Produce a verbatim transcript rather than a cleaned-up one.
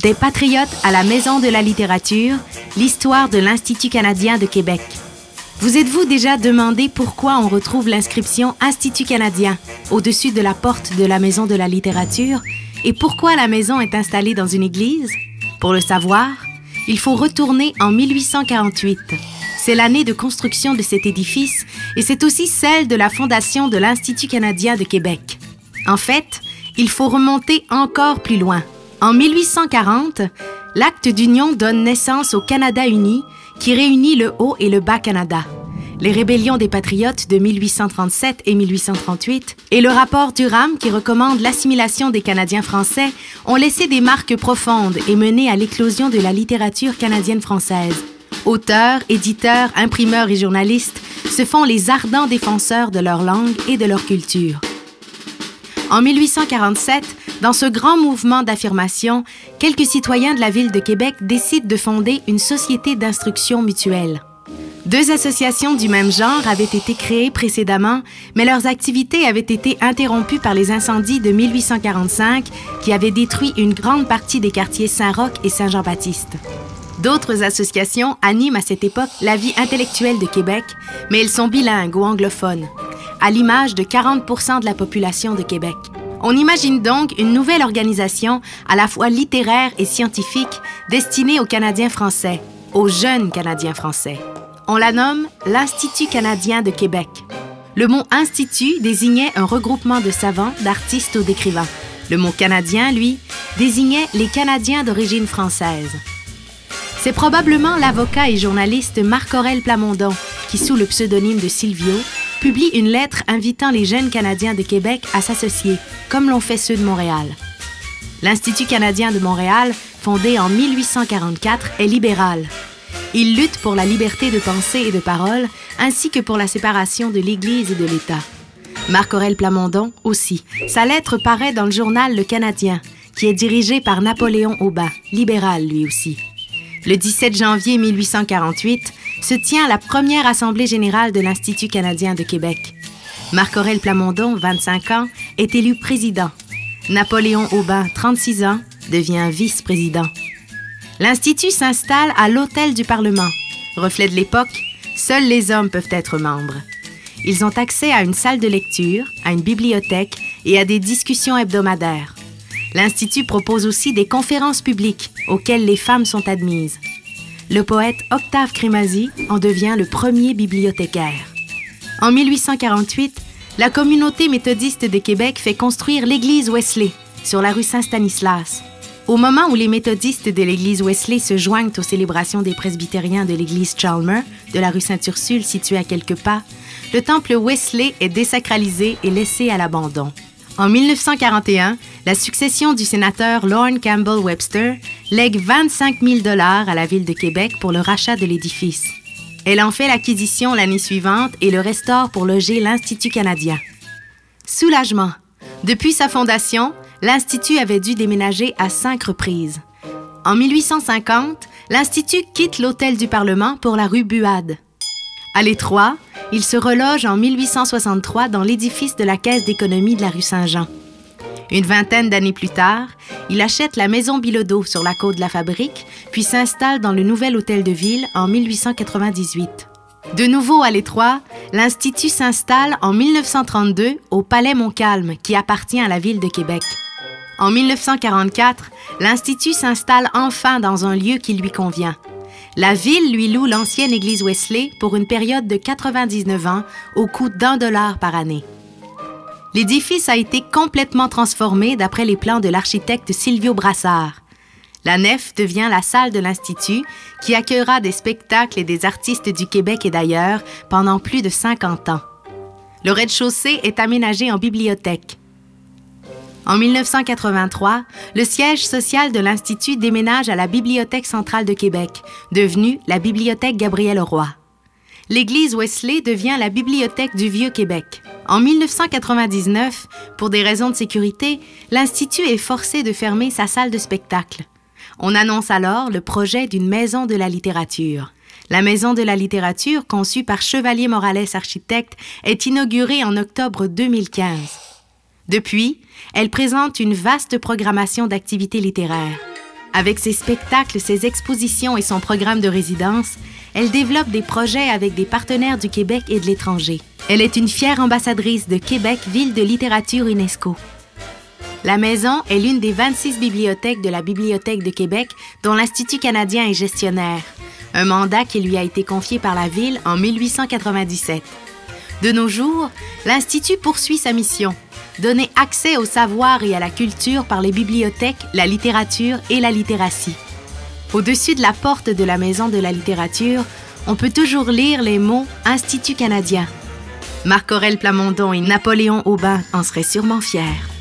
Des patriotes à la Maison de la littérature, l'histoire de l'Institut canadien de Québec. Vous êtes-vous déjà demandé pourquoi on retrouve l'inscription Institut canadien au-dessus de la porte de la Maison de la littérature et pourquoi la maison est installée dans une église? Pour le savoir, il faut retourner en mille huit cent quarante-huit. C'est l'année de construction de cet édifice et c'est aussi celle de la fondation de l'Institut canadien de Québec. En fait, il faut remonter encore plus loin. En mille huit cent quarante, l'acte d'union donne naissance au Canada uni qui réunit le Haut et le Bas-Canada. Les rébellions des Patriotes de mille huit cent trente-sept et mille huit cent trente-huit et le rapport Durham qui recommande l'assimilation des Canadiens français ont laissé des marques profondes et mené à l'éclosion de la littérature canadienne-française. Auteurs, éditeurs, imprimeurs et journalistes se font les ardents défenseurs de leur langue et de leur culture. En mille huit cent quarante-sept, dans ce grand mouvement d'affirmation, quelques citoyens de la ville de Québec décident de fonder une société d'instruction mutuelle. Deux associations du même genre avaient été créées précédemment, mais leurs activités avaient été interrompues par les incendies de mille huit cent quarante-cinq qui avaient détruit une grande partie des quartiers Saint-Roch et Saint-Jean-Baptiste. D'autres associations animent à cette époque la vie intellectuelle de Québec, mais elles sont bilingues ou anglophones, à l'image de quarante pour cent de la population de Québec. On imagine donc une nouvelle organisation à la fois littéraire et scientifique destinée aux Canadiens français, aux jeunes Canadiens français. On la nomme l'Institut canadien de Québec. Le mot « institut » désignait un regroupement de savants, d'artistes ou d'écrivains. Le mot « canadien », lui, désignait les Canadiens d'origine française. C'est probablement l'avocat et journaliste Marc-Aurèle Plamondon qui, sous le pseudonyme de Silvio, publie une lettre invitant les jeunes Canadiens de Québec à s'associer, comme l'ont fait ceux de Montréal. L'Institut canadien de Montréal, fondé en mille huit cent quarante-quatre, est libéral. Il lutte pour la liberté de pensée et de parole, ainsi que pour la séparation de l'Église et de l'État. Marc-Aurèle Plamondon aussi. Sa lettre paraît dans le journal Le Canadien, qui est dirigé par Napoléon Aubin, libéral lui aussi. Le dix-sept janvier mille huit cent quarante-huit, se tient la première Assemblée générale de l'Institut canadien de Québec. Marc-Aurèle Plamondon, vingt-cinq ans, est élu président. Napoléon Aubin, trente-six ans, devient vice-président. L'Institut s'installe à l'Hôtel du Parlement. Reflet de l'époque, seuls les hommes peuvent être membres. Ils ont accès à une salle de lecture, à une bibliothèque et à des discussions hebdomadaires. L'Institut propose aussi des conférences publiques auxquelles les femmes sont admises. Le poète Octave Crémazie en devient le premier bibliothécaire. En mille huit cent quarante-huit, la communauté méthodiste de Québec fait construire l'église Wesley sur la rue Saint-Stanislas. Au moment où les méthodistes de l'église Wesley se joignent aux célébrations des presbytériens de l'église Chalmer de la rue Sainte-Ursule située à quelques pas, le temple Wesley est désacralisé et laissé à l'abandon. En mille neuf cent quarante et un, la succession du sénateur Lorne Campbell Webster lègue vingt-cinq mille dollars à la ville de Québec pour le rachat de l'édifice. Elle en fait l'acquisition l'année suivante et le restaure pour loger l'Institut canadien. Soulagement. Depuis sa fondation, l'Institut avait dû déménager à cinq reprises. En mille huit cent cinquante, l'Institut quitte l'Hôtel du Parlement pour la rue Buade. À l'étroit, il se reloge en mille huit cent soixante-trois dans l'édifice de la Caisse d'économie de la rue Saint-Jean. Une vingtaine d'années plus tard, il achète la Maison Bilodeau sur la côte de la Fabrique, puis s'installe dans le nouvel hôtel de ville en mille huit cent quatre-vingt-dix-huit. De nouveau à l'étroit, l'Institut s'installe en mille neuf cent trente-deux au Palais Montcalm, qui appartient à la ville de Québec. En mille neuf cent quarante-quatre, l'Institut s'installe enfin dans un lieu qui lui convient. La ville lui loue l'ancienne église Wesley pour une période de quatre-vingt-dix-neuf ans au coût d'un dollar par année. L'édifice a été complètement transformé d'après les plans de l'architecte Silvio Brassard. La nef devient la salle de l'Institut qui accueillera des spectacles et des artistes du Québec et d'ailleurs pendant plus de cinquante ans. Le rez-de-chaussée est aménagé en bibliothèque. En mille neuf cent quatre-vingt-trois, le siège social de l'Institut déménage à la Bibliothèque centrale de Québec, devenue la Bibliothèque Gabriel-Roy. L'église Wesley devient la Bibliothèque du Vieux-Québec. En mille neuf cent quatre-vingt-dix-neuf, pour des raisons de sécurité, l'Institut est forcé de fermer sa salle de spectacle. On annonce alors le projet d'une maison de la littérature. La Maison de la littérature, conçue par Chevalier Morales Architecte, est inaugurée en octobre deux mille quinze. Depuis, elle présente une vaste programmation d'activités littéraires. Avec ses spectacles, ses expositions et son programme de résidence, elle développe des projets avec des partenaires du Québec et de l'étranger. Elle est une fière ambassadrice de Québec, ville de littérature UNESCO. La maison est l'une des vingt-six bibliothèques de la Bibliothèque de Québec dont l'Institut canadien est gestionnaire, un mandat qui lui a été confié par la Ville en mille huit cent quatre-vingt-dix-sept. De nos jours, l'Institut poursuit sa mission, donner accès au savoir et à la culture par les bibliothèques, la littérature et la littératie. Au-dessus de la porte de la Maison de la littérature, on peut toujours lire les mots « Institut canadien ». Marc-Aurèle Plamondon et Napoléon Aubin en seraient sûrement fiers.